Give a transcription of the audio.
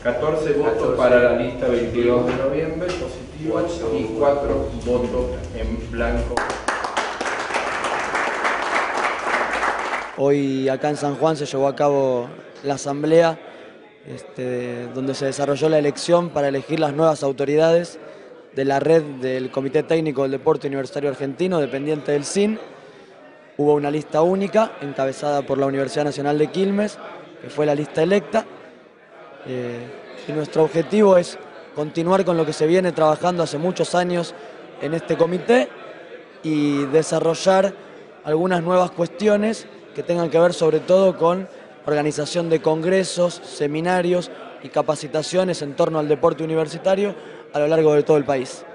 14 votos para la lista 22 de noviembre, positivos, y 4 votos en blanco. Hoy acá en San Juan se llevó a cabo la asamblea donde se desarrolló la elección para elegir las nuevas autoridades de la red del Comité Técnico del Deporte Universitario Argentino, dependiente del SIN. Hubo una lista única encabezada por la Universidad Nacional de Quilmes, que fue la lista electa. Y nuestro objetivo es continuar con lo que se viene trabajando hace muchos años en este comité y desarrollar algunas nuevas cuestiones que tengan que ver sobre todo con organización de congresos, seminarios y capacitaciones en torno al deporte universitario a lo largo de todo el país.